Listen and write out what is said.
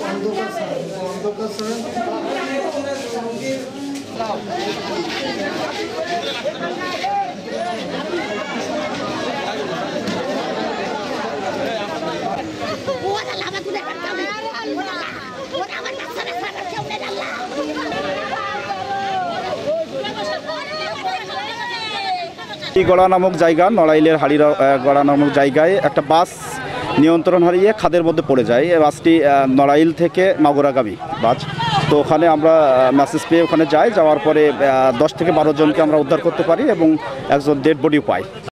গড়া নামক জায়গা, নড়াইলের হাড়িরা গড়া নামক জায়গায় একটা বাস নিয়ন্ত্রণ হারিয়ে খাদের মধ্যে পড়ে যায়। এই বাসটি নড়াইল থেকে মাগুরাগামী বাস। তো ওখানে আমরা মেসেজ পেয়ে ওখানে যাই, যাওয়ার পরে 10 থেকে 12 জনকে আমরা উদ্ধার করতে পারি এবং একজন ডেড বডিও পাই।